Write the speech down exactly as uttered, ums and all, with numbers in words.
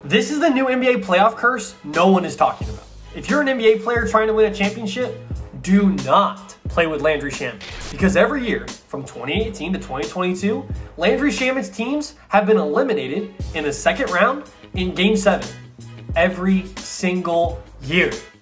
This is the new N B A playoff curse no one is talking about. If you're an N B A player trying to win a championship, do not play with Landry Shamet. Because every year, from twenty eighteen to twenty twenty-two, Landry Shamet's teams have been eliminated in the second round in Game seven. Every single year.